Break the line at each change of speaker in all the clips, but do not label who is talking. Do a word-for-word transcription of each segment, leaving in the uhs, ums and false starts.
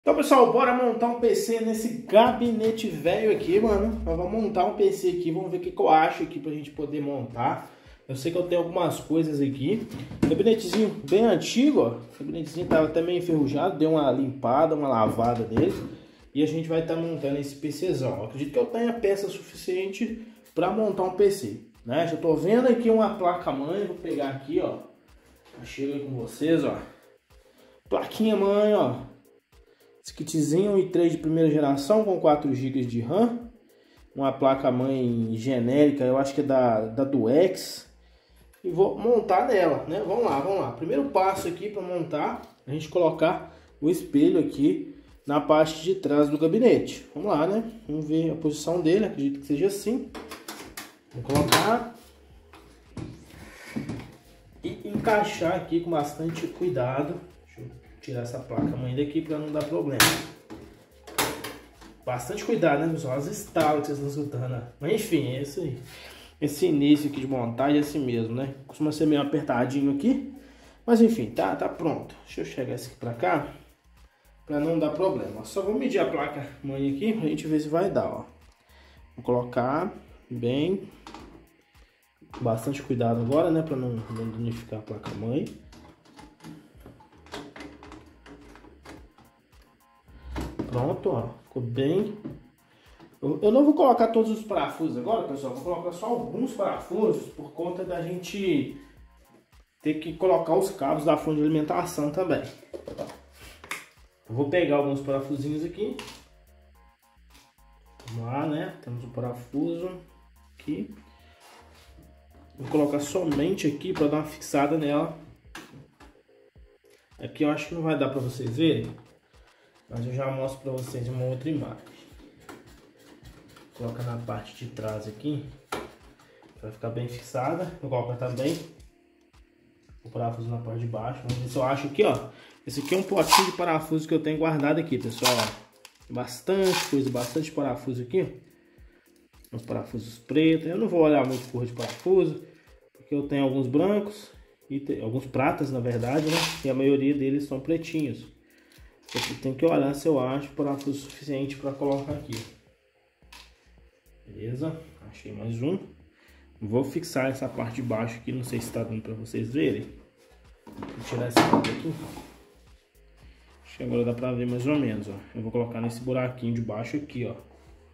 Então, pessoal, bora montar um P C nesse gabinete velho aqui, mano. Nós vamos montar um P C aqui, vamos ver o que, que eu acho aqui pra gente poder montar. Eu sei que eu tenho algumas coisas aqui. Gabinetezinho bem antigo, ó. O gabinetezinho tava até meio enferrujado, deu uma limpada, uma lavada nele. E a gente vai estar tá montando esse PCzão. Eu acredito que eu tenha peça suficiente para montar um P C, né? Já tô vendo aqui uma placa-mãe, vou pegar aqui, ó. Chega aí com vocês, ó. Plaquinha mãe, ó. Esse kitzinho i três de primeira geração com quatro gigas de RAM. Uma placa-mãe genérica, eu acho que é da, da Duex. E vou montar nela, né? Vamos lá, vamos lá. Primeiro passo aqui para montar, a gente colocar o espelho aqui na parte de trás do gabinete. Vamos lá, né? Vamos ver a posição dele, acredito que seja assim. Vou colocar e encaixar aqui com bastante cuidado. Deixa eu tirar essa placa-mãe daqui para não dar problema. Bastante cuidado, né, pessoal? As estalas que vocês estão escutando, né? Mas enfim, é isso aí. Esse início aqui de montagem é assim mesmo, né? Costuma ser meio apertadinho aqui. Mas enfim, tá, tá pronto. Deixa eu chegar esse aqui pra cá, pra não dar problema. Só vou medir a placa-mãe aqui pra gente ver se vai dar, ó. Vou colocar bem... Bastante cuidado agora, né? Pra não, não danificar a placa-mãe. Pronto, ó. Ficou bem... Eu, eu não vou colocar todos os parafusos agora, pessoal. Vou colocar só alguns parafusos por conta da gente ter que colocar os cabos da fonte de alimentação também. Eu vou pegar alguns parafusinhos aqui. Vamos lá, né? Temos um parafuso aqui. Vou colocar somente aqui para dar uma fixada nela. Aqui eu acho que não vai dar para vocês verem, mas eu já mostro para vocês uma outra imagem. Coloca na parte de trás aqui, vai ficar bem fixada. Vou colocar também o parafuso na parte de baixo. Vamos ver se eu acho aqui, ó. Esse aqui é um potinho de parafuso que eu tenho guardado aqui, pessoal. Ó. Bastante coisa, bastante parafuso aqui. Uns parafusos pretos. Eu não vou olhar muito cor de parafuso, porque eu tenho alguns brancos e tem, alguns pratas, na verdade, né? E a maioria deles são pretinhos. Eu tenho que olhar se eu acho parafuso suficiente para colocar aqui. Beleza? Achei mais um. Vou fixar essa parte de baixo aqui, não sei se está dando para vocês verem. Vou tirar esse lado aqui. Acho que agora dá para ver mais ou menos, ó. Eu vou colocar nesse buraquinho de baixo aqui, ó.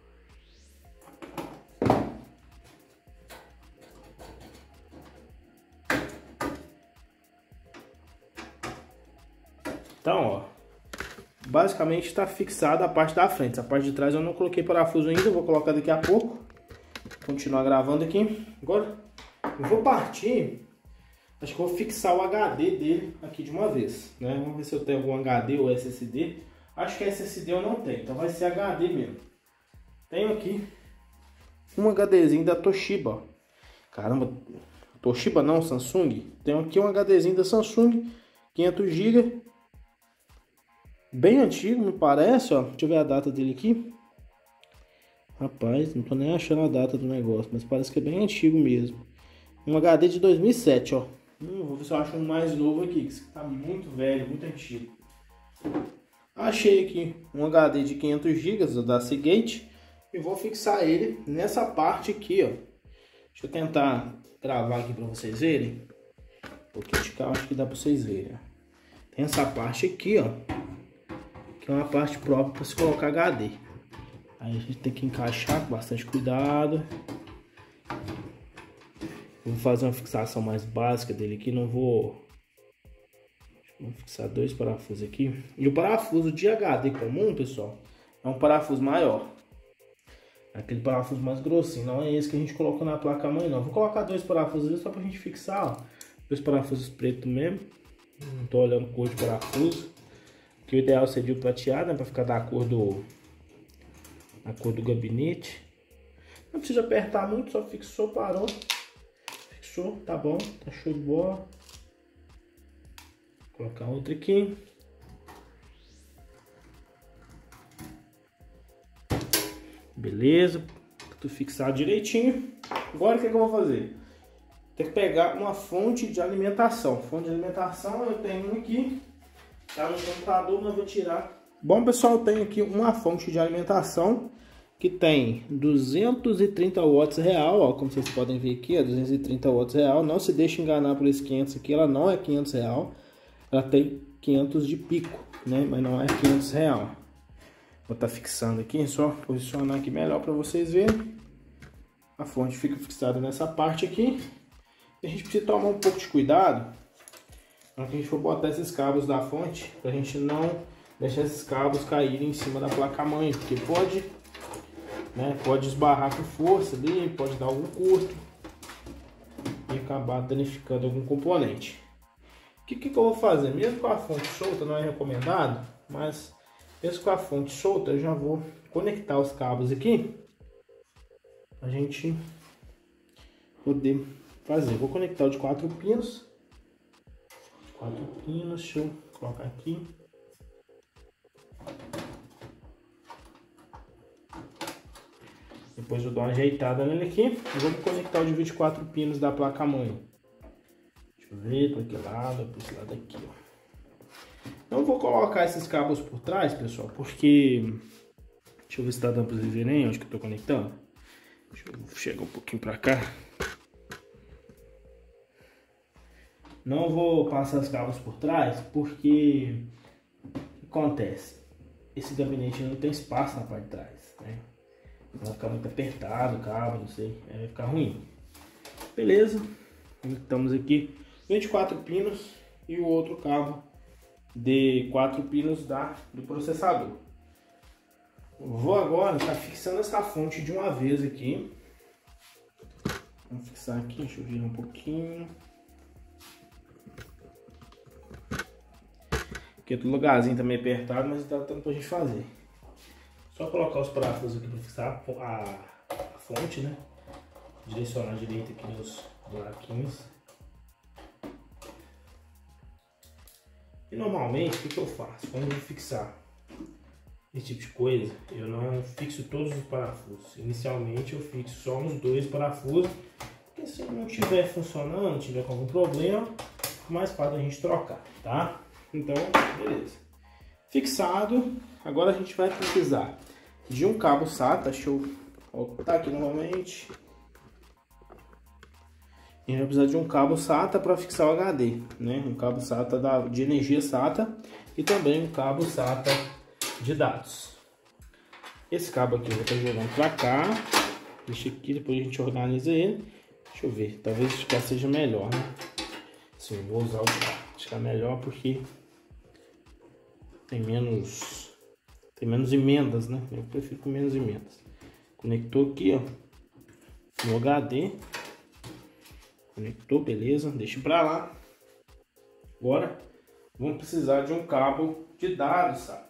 Então, ó, basicamente está fixada a parte da frente. A parte de trás eu não coloquei parafuso ainda, eu vou colocar daqui a pouco. Continuar gravando aqui. Agora eu vou partir, acho que vou fixar o H D dele aqui de uma vez, né? Vamos ver se eu tenho algum H D ou S S D. Acho que S S D eu não tenho, então vai ser H D mesmo. Tenho aqui um HDzinho da Toshiba, ó. Caramba, Toshiba não, Samsung. Tenho aqui um HDzinho da Samsung, quinhentos gigas. Bem antigo, me parece, ó. Deixa eu ver a data dele aqui. Rapaz, não tô nem achando a data do negócio, mas parece que é bem antigo mesmo. Um H D de dois mil e sete, ó. Hum, vou ver se eu acho um mais novo aqui, que tá muito velho, muito antigo. Achei aqui um H D de quinhentos gigas da Seagate e vou fixar ele nessa parte aqui, ó. Deixa eu tentar gravar aqui para vocês verem. Um pouquinho de cá, acho que dá para vocês verem, ó. Tem essa parte aqui, ó, que é uma parte própria para se colocar H D. Aí a gente tem que encaixar com bastante cuidado. Vou fazer uma fixação mais básica dele aqui, não vou... Vou fixar dois parafusos aqui. E o parafuso de H D comum, pessoal, é um parafuso maior. Aquele parafuso mais grossinho, não é esse que a gente colocou na placa-mãe, não. Vou colocar dois parafusos ali só pra gente fixar, ó. Dois parafusos pretos mesmo. Não tô olhando cor de parafuso. Que o ideal seria o prateado, né? Pra ficar da cor do... a cor do gabinete. Não precisa apertar muito, só fixou, parou. Fixou, tá bom, tá show de bola. Vou colocar outro aqui. Beleza, tudo fixado direitinho. Agora o que, que eu vou fazer? Tem que pegar uma fonte de alimentação. Fonte de alimentação eu tenho um aqui, tá no computador, mas eu vou tirar Bom, pessoal, eu tenho aqui uma fonte de alimentação que tem duzentos e trinta watts real, ó, como vocês podem ver aqui, é duzentos e trinta watts real. Não se deixe enganar por esse quinhentos aqui, ela não é quinhentos real, ela tem quinhentos de pico, né? Mas não é quinhentos real. Vou estar fixando aqui, só posicionar aqui melhor para vocês verem. A fonte fica fixada nessa parte aqui. E a gente precisa tomar um pouco de cuidado na hora que a gente for botar esses cabos da fonte, para a gente não deixar esses cabos caírem em cima da placa-mãe, porque pode, né, pode esbarrar com força ali, pode dar algum curto e acabar danificando algum componente. O que, que, que eu vou fazer? Mesmo com a fonte solta, não é recomendado, mas mesmo com a fonte solta, eu já vou conectar os cabos aqui a gente poder fazer. Vou conectar o de quatro pinos. Quatro pinos, deixa eu colocar aqui. Depois eu dou uma ajeitada nele aqui. E vamos conectar o de vinte e quatro pinos da placa-mãe. Deixa eu ver para que lado, para esse lado aqui, ó. Não vou colocar esses cabos por trás, pessoal, porque... Deixa eu ver se tá dando para vocês verem onde que eu tô conectando. Deixa eu chegar um pouquinho para cá. Não vou passar os cabos por trás, porque o que acontece? Esse gabinete não tem espaço na parte de trás, né? Vai ficar muito apertado o cabo, não sei, aí vai ficar ruim. Beleza, estamos aqui vinte e quatro pinos e o outro cabo de quatro pinos da, do processador. Vou agora estar tá fixando essa fonte de uma vez aqui. Vamos fixar aqui, deixa eu virar um pouquinho. Aqui outro lugarzinho também apertado, mas tá dando pra gente fazer. Só colocar os parafusos aqui para fixar a, a fonte, né? Direcionar direito aqui nos buraquinhos. E normalmente o que, que eu faço? Quando eu vou fixar esse tipo de coisa, eu não fixo todos os parafusos. Inicialmente eu fixo só uns dois parafusos, porque se não estiver funcionando, não tiver com algum problema, é mais fácil a gente trocar, tá? Então, beleza. Fixado, agora a gente vai precisar de um cabo SATA. Deixa eu voltar aqui novamente. A gente vai precisar de um cabo SATA para fixar o H D, né? Um cabo SATA da, de energia SATA e também um cabo SATA de dados. Esse cabo aqui eu vou estar jogando para cá. Deixa aqui, depois a gente organiza ele. Deixa eu ver, talvez ficar seja melhor, né? Sim, eu vou usar o de cá. Ficar melhor porque tem menos tem menos emendas, né? Eu prefiro com menos emendas. Conectou aqui, ó, no H D. Conectou, beleza? Deixa pra lá. Agora vamos precisar de um cabo de dados, sabe?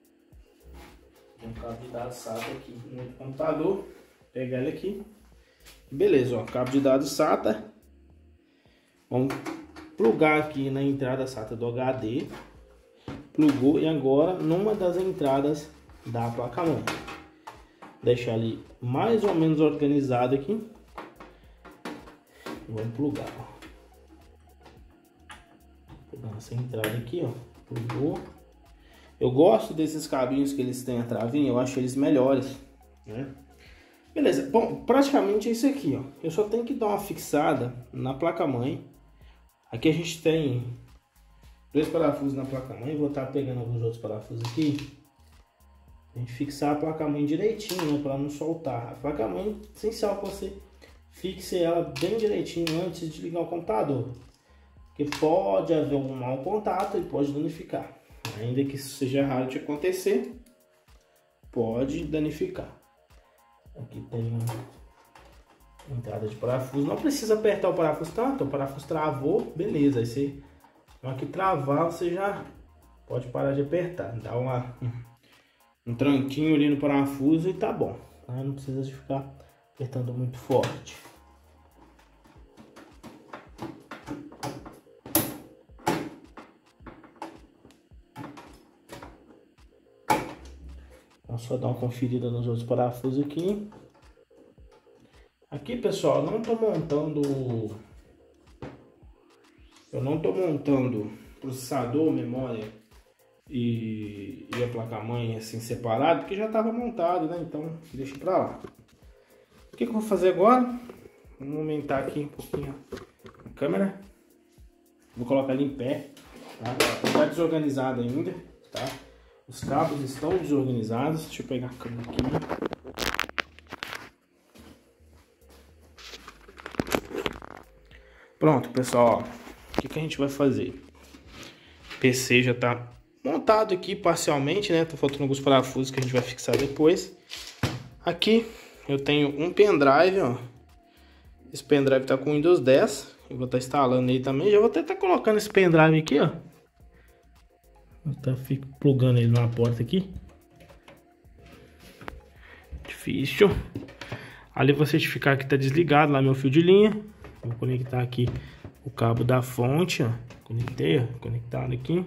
Um cabo de dados SATA aqui no computador. Vou pegar ele aqui. Beleza, ó, cabo de dados SATA. Vamos plugar aqui na entrada SATA do H D. Plugou e agora numa das entradas da placa-mãe. Deixar ali mais ou menos organizado aqui. Vamos plugar. Pegar essa entrada aqui, ó. Plugou. Eu gosto desses cabinhos que eles têm a travinha, eu acho eles melhores, né? Beleza, bom, praticamente é isso aqui, ó. Eu só tenho que dar uma fixada na placa-mãe. Aqui a gente tem dois parafusos na placa-mãe. Vou estar pegando alguns outros parafusos aqui. A gente fixar a placa-mãe direitinho, né, para não soltar. A placa-mãe é essencial que você fixe ela bem direitinho antes de ligar o computador. Porque pode haver um mau contato e pode danificar. Ainda que isso seja raro de acontecer, pode danificar. Aqui tem uma entrada de parafuso. Não precisa apertar o parafuso tanto. O parafuso travou, beleza. Aí você, na hora que travar, você já pode parar de apertar. Dá uma, um tranquinho ali no parafuso e tá bom. Não precisa de ficar apertando muito forte. Vamos só dar uma conferida nos outros parafusos aqui. Aqui, pessoal, eu não tô montando... Eu não tô montando processador, memória e, e a placa-mãe assim separado, porque já estava montado, né? Então deixa pra lá. O que, que eu vou fazer agora? Vamos aumentar aqui um pouquinho a câmera. Vou colocar ele em pé, tá? Tá desorganizado ainda, tá? Os cabos estão desorganizados. Deixa eu pegar a câmera aqui. Pronto, pessoal, ó. O que, que a gente vai fazer? O P C já tá montado aqui parcialmente, né? Tá faltando alguns parafusos que a gente vai fixar depois. Aqui eu tenho um pendrive, ó. Esse pendrive tá com Windows dez. Eu vou estar tá instalando ele também. Já vou até estar tá colocando esse pendrive aqui, ó. Vou estar tá plugando ele na porta aqui. Difícil. Ali vou certificar que tá desligado lá meu fio de linha. Vou conectar aqui o cabo da fonte, ó. Conectei, ó. Conectado aqui.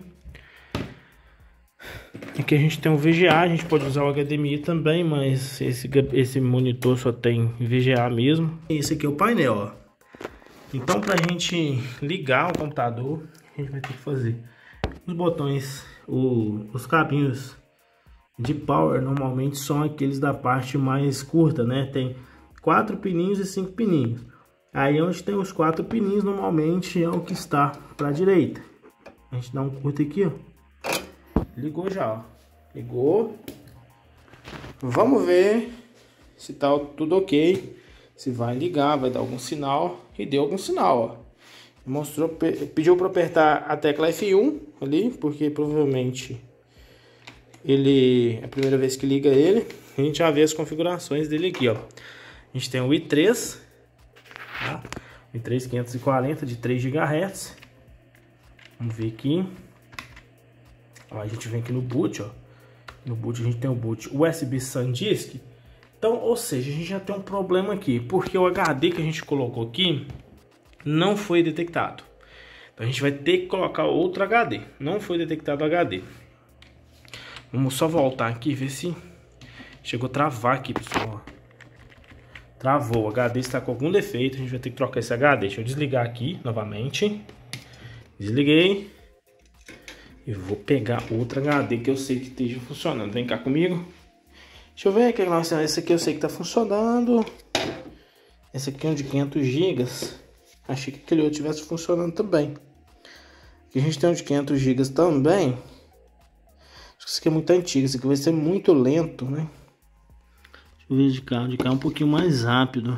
Aqui a gente tem um V G A, a gente pode usar o H D M I também, mas esse, esse monitor só tem V G A mesmo. Esse aqui é o painel, ó. Então, pra gente ligar o computador, a gente vai ter que fazer os botões, o, os cabinhos de power normalmente são aqueles da parte mais curta, né? Tem quatro pininhos e cinco pininhos. Aí onde tem os quatro pininhos normalmente é o que está para a direita. A gente dá um curto aqui, ó. Ligou já, ó. Ligou. Vamos ver se tá tudo ok. Se vai ligar, vai dar algum sinal. E deu algum sinal, ó. Mostrou, pediu para apertar a tecla F um ali, porque provavelmente ele é a primeira vez que liga ele. A gente já vê as configurações dele aqui, ó. A gente tem o i três, tá? i três quinhentos e quarenta de três gigahertz. Vamos ver aqui. Ó, a gente vem aqui no boot, ó. No boot a gente tem o boot U S B SanDisk. Então, ou seja, a gente já tem um problema aqui, porque o H D que a gente colocou aqui não foi detectado. Então a gente vai ter que colocar outro H D. Não foi detectado o H D. Vamos só voltar aqui e ver se chegou a travar aqui, pessoal. Travou, o H D está com algum defeito, a gente vai ter que trocar esse H D. Deixa eu desligar aqui novamente. Desliguei. E vou pegar outro H D que eu sei que esteja funcionando. Vem cá comigo. Deixa eu ver aqui. Nossa, esse aqui eu sei que está funcionando. Esse aqui é um de quinhentos gigas. Achei que aquele outro estivesse funcionando também. Aqui a gente tem um de quinhentos gigas também. Acho que esse aqui é muito antigo. Esse aqui vai ser muito lento, né? Deixa eu ver de cá. De cá é um pouquinho mais rápido.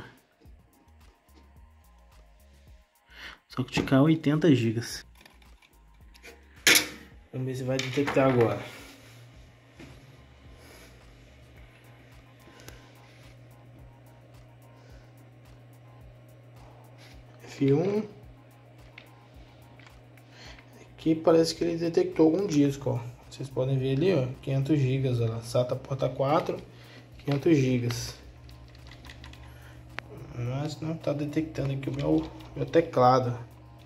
Só que de cá é oitenta gigas. Vamos ver se vai detectar agora. F um. Aqui parece que ele detectou algum disco, ó. Vocês podem ver ali, ó, quinhentos gigas, ó, SATA porta quatro, quinhentos gigas. Mas não está detectando aqui o meu, meu teclado.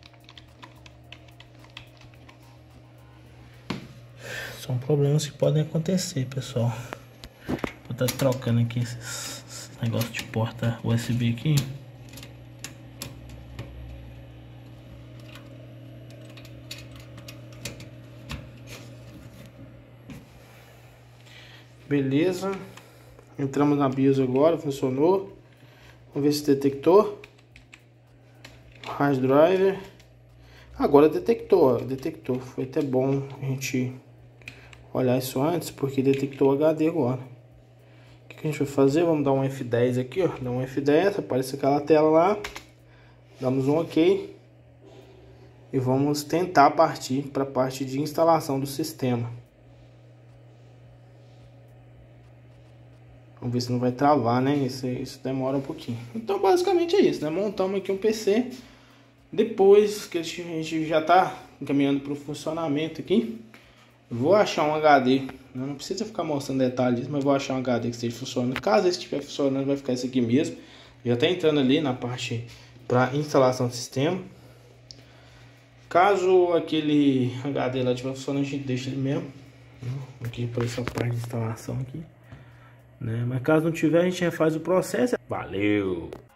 São problemas que podem acontecer, pessoal. Vou estar trocando aqui esses, esses negócios de porta U S B aqui. Beleza. Entramos na BIOS agora, funcionou. Vamos ver se detectou. Hard driver. Agora detectou, ó, detectou. Foi até bom a gente olhar isso antes, porque detectou o H D agora. O que a gente vai fazer? Vamos dar um F dez aqui, ó. Dá um F dez, aparece aquela tela lá. Damos um OK. E vamos tentar partir para a parte de instalação do sistema. Vamos ver se não vai travar, né? Isso, isso demora um pouquinho. Então, basicamente é isso, né? Montamos aqui um P C. Depois que a gente já está encaminhando para o funcionamento aqui, vou achar um H D. Não precisa ficar mostrando detalhes, mas vou achar um H D que esteja funcionando. Caso esse estiver funcionando, vai ficar esse aqui mesmo. Já está entrando ali na parte para instalação do sistema. Caso aquele H D lá estiver funcionando, a gente deixa ele mesmo. Aqui para essa parte de instalação aqui. Né? Mas caso não tiver, a gente refaz o processo. Valeu!